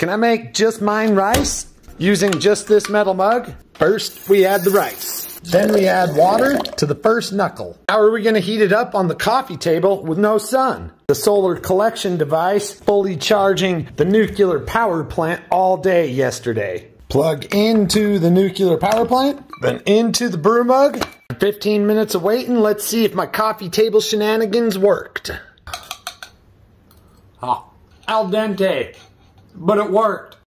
Can I make just mine rice using just this metal mug? First, we add the rice. Then we add water to the first knuckle. How are we going to heat it up on the coffee table with no sun? The solar collection device fully charging the nuclear power plant all day yesterday. Plug into the nuclear power plant, then into the brew mug. 15 minutes of waiting, let's see if my coffee table shenanigans worked. Al dente, but it worked.